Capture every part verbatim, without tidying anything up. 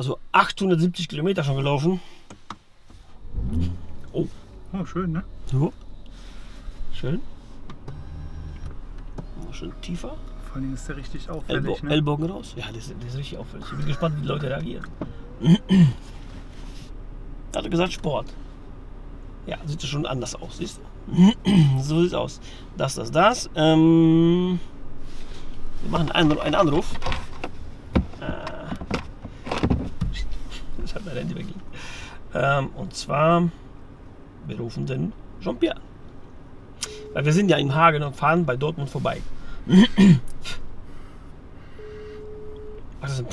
Also achthundertsiebzig Kilometer schon gelaufen. Oh. Oh, schön, ne? So. Schön. Schön tiefer. Vor allem ist der richtig auffällig, Ellbo ne? Ellbogen raus. Ja, das, das ist richtig auffällig. Ich bin gespannt, wie die Leute reagieren. Hat er gesagt Sport. Ja, sieht schon anders aus, siehst du? So sieht es aus. Das, das, das. Ähm, wir machen einen, einen Anruf. Ich habe mein Handy weggegeben. Ähm, und zwar, wir rufen den Jean-Pierre an. Weil wir sind ja in Hagen und fahren bei Dortmund vorbei. Was ist denn?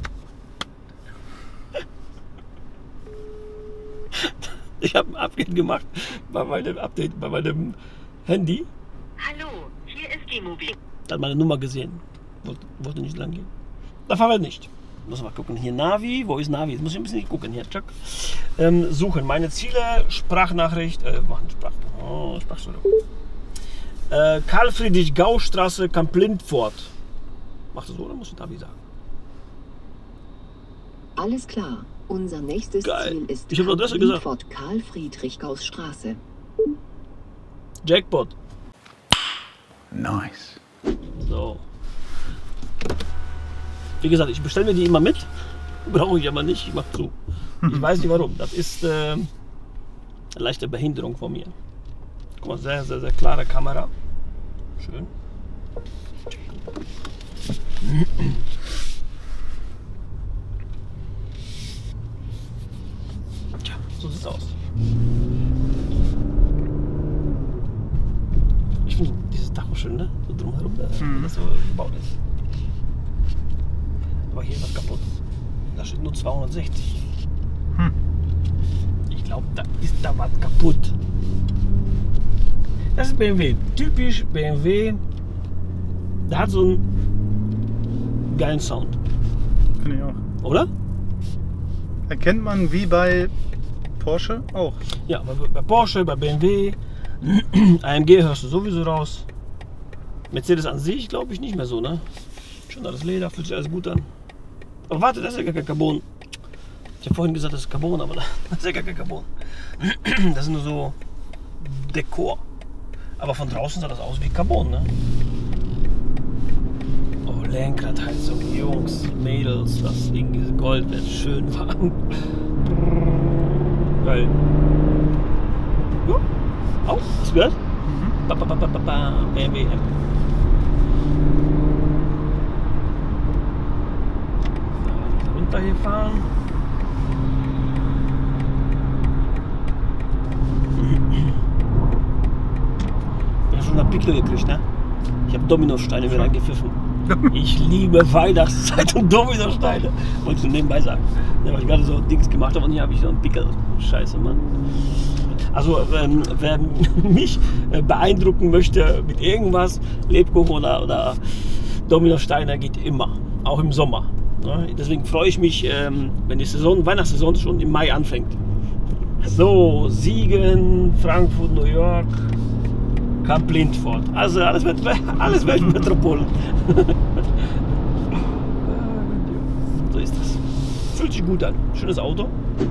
Ich habe ein Update gemacht bei meinem Update, bei meinem Handy. Hallo, hier ist die Mobil. Da hat meine Nummer gesehen. Wollte, wollte nicht lang gehen. Da fahren wir nicht. Muss mal gucken. Hier Navi. Wo ist Navi? Jetzt muss ich ein bisschen gucken. Hier, Chuck. Ähm, suchen. Meine Ziele. Sprachnachricht. Äh, machen Sprach. Oh, Sprachsteuerung. Äh, Karl-Friedrich-Gau-Straße, Kamp-Lindfort. Macht das so oder muss ich Navi sagen? Alles klar. Unser nächstes Geil. Ziel ist Ich hab Adresse gesagt. Kamp-Lindfort, Karl-Friedrich-Gauß-Straße. Jackpot. Nice. So. Wie gesagt, ich bestelle mir die immer mit. Brauche ich aber nicht. Ich mache zu. Ich weiß nicht warum. Das ist äh, eine leichte Behinderung von mir. Guck mal, sehr, sehr, sehr klare Kamera. Schön. Tja, so sieht's aus. Ich finde dieses Dach schön, ne? So drumherum, Mhm. das so gebaut ist. Aber hier ist was kaputt. Da steht nur zweihundertsechzig. Hm. Ich glaube, da ist da was kaputt. Das ist B M W. Typisch B M W. Der hat so einen geilen Sound. Finde ich auch. Oder? Erkennt man wie bei Porsche auch. Ja, bei, bei Porsche, bei B M W. A M G hörst du sowieso raus. Mercedes an sich glaube ich nicht mehr so, ne? Schon alles Leder, fühlt sich alles gut an. Aber warte, das ist ja gar kein Carbon. Ich habe vorhin gesagt, das ist Carbon, aber das ist ja gar kein Carbon. Das ist nur so Dekor. Aber von draußen sah das aus wie Carbon, ne? Oh, Lenkradheizung, Jungs, Mädels, das Ding, dieses Gold wird schön warm. Geil. Ja. Oh, hast du gehört? Mhm. Ba, ba, ba, ba, ba, ba, B M W M. So, runter hier fahren. Ich habe schon einen Pickel gekriegt, ne? Ich habe Dominosteine mir reingepfiffen. Ich liebe Weihnachtszeit und Dominosteine. Wollte ich nur nebenbei sagen. Ja, weil ich gerade so Dings gemacht habe und hier habe ich so einen Pickel. Scheiße, Mann. Also, ähm, wer mich äh, beeindrucken möchte mit irgendwas, Lebkuchen oder, oder Dominosteine, geht immer. Auch im Sommer. Ne? Deswegen freue ich mich, ähm, wenn die Saison, Weihnachtssaison schon im Mai anfängt. So, Siegen, Frankfurt, New York, Kamp-Lindfort. Also alles, alles Weltmetropolen. So ist das. Fühlt sich gut an. Schönes Auto.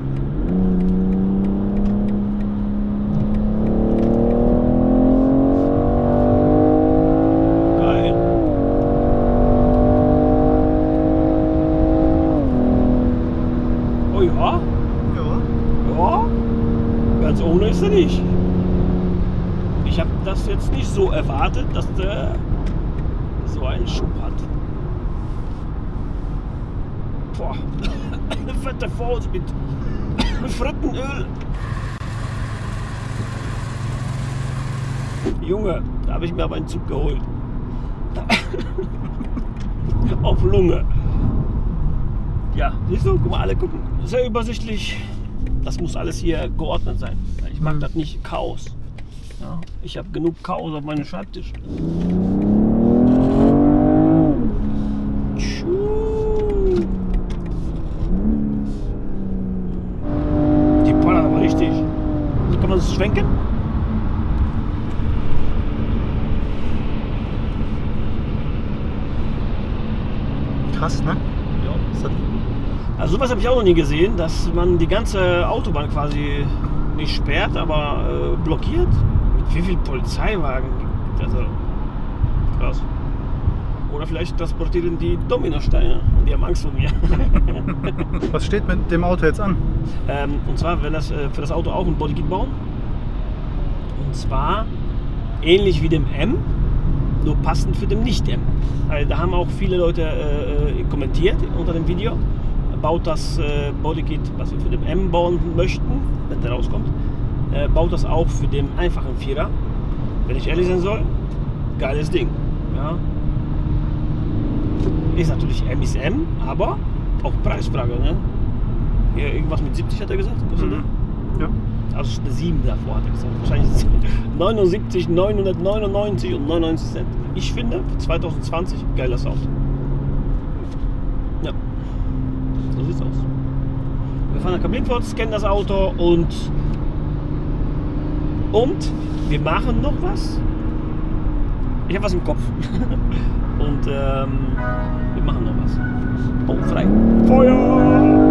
Geil. Oh ja. Ja. Ja. Ganz ohne ist er nicht. Ich habe das jetzt nicht so erwartet, dass der so einen Schub hat. Boah, eine fette Faust mit Frittenöl. Junge, da habe ich mir aber einen Zug geholt. Auf Lunge. Ja, siehst du, guck mal, alle gucken. Sehr übersichtlich. Das muss alles hier geordnet sein. Ich mag Mhm. das nicht Chaos. Ja, ich habe genug Chaos auf meinem Schreibtisch. Die Poller aber richtig. Kann man das schwenken? Krass, ne? Ja. Das hat Also sowas habe ich auch noch nie gesehen, dass man die ganze Autobahn quasi nicht sperrt, aber äh, blockiert. Mit wie viel Polizeiwagen? Also krass. Oder vielleicht transportieren die Dominosteine und die haben Angst vor mir. Was steht mit dem Auto jetzt an? ähm, und zwar werden das äh, für das Auto auch ein Bodykit bauen. Und zwar ähnlich wie dem M, nur passend für den Nicht-M. Also da haben auch viele Leute äh, kommentiert unter dem Video. Baut das äh, Bodykit, was wir für den M bauen möchten, wenn der rauskommt, äh, baut das auch für den einfachen Vierer. Wenn ich ehrlich sein soll, geiles Ding. Ja. Ist natürlich M ist M, aber auch Preisfrage. Ne? Hier irgendwas mit siebzig hat er gesagt, kostet Mhm. Ja. der? Also eine sieben davor hat er gesagt. Wahrscheinlich ist es neunundsiebzig, neunhundertneunundneunzig und neunundneunzig Cent. Ich finde für zwanzig zwanzig geiles Auto. Ja. So sieht's aus. Wir fahren nach Kablinkfurt, scannen das Auto und und wir machen noch was. Ich habe was im Kopf. und ähm, wir machen noch was. Oh, frei. Feuer!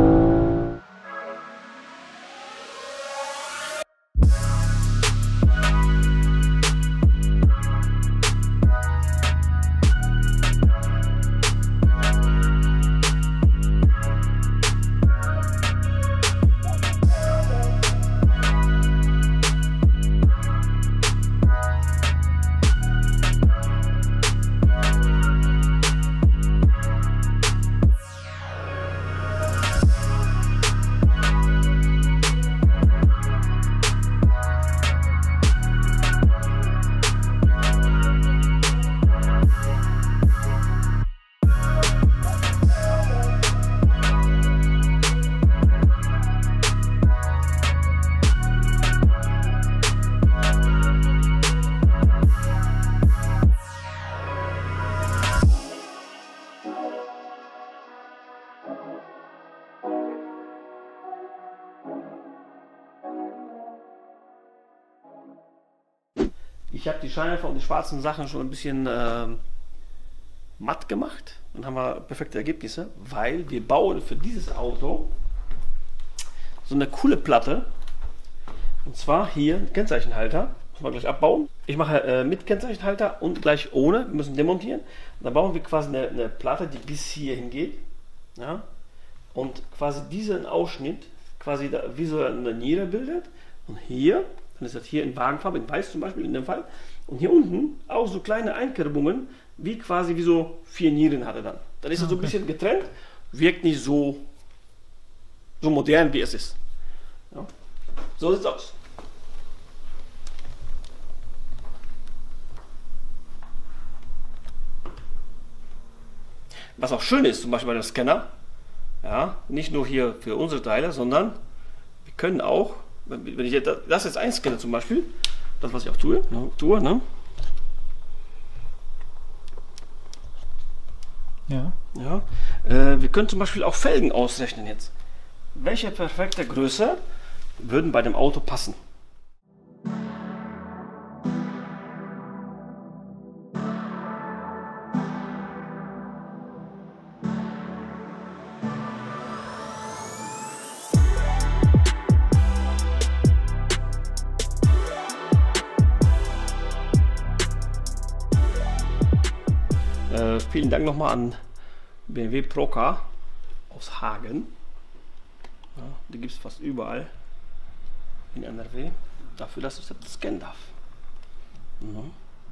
Ich habe die Scheinwerfer und die schwarzen Sachen schon ein bisschen ähm, matt gemacht. Dann haben wir perfekte Ergebnisse, weil wir bauen für dieses Auto so eine coole Platte. Und zwar hier ein Kennzeichenhalter. Müssen wir gleich abbauen. Ich mache äh, mit Kennzeichenhalter und gleich ohne. Wir müssen demontieren. Und dann bauen wir quasi eine, eine Platte, die bis hier hingeht. Ja? Und quasi diesen Ausschnitt quasi da, wie so eine Niere bildet. Und hier, dann ist das hier in Wagenfarbe, in Weiß zum Beispiel in dem Fall. Und hier unten auch so kleine Einkerbungen, wie quasi wie so vier Nieren hatte dann. Dann ist es okay. So ein bisschen getrennt, wirkt nicht so, so modern wie es ist. Ja. So sieht es aus. Was auch schön ist, zum Beispiel bei dem Scanner, ja, nicht nur hier für unsere Teile, sondern wir können auch, wenn ich das jetzt einscanne zum Beispiel, das was ich auch tue, ne, tue ne? Ja. Ja, äh, wir können zum Beispiel auch Felgen ausrechnen jetzt. Welche perfekte Größe würden bei dem Auto passen? Äh, vielen Dank nochmal an B M W Procar aus Hagen. Ja, die gibt es fast überall in N R W. Dafür, dass ich das scannen darf. Ja.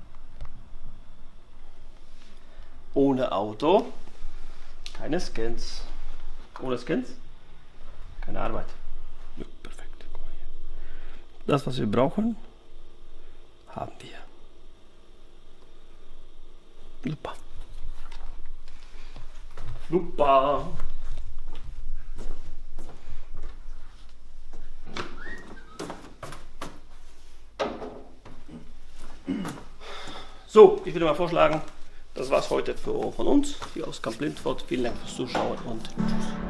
Ohne Auto keine Scans. Ohne Scans keine Arbeit. Ja, perfekt. Guck mal hier. Das, was wir brauchen, haben wir. Super. Super. So, ich würde mal vorschlagen, das war's heute für, von uns, hier aus Kamp Lintfort. Vielen Dank fürs Zuschauen und tschüss.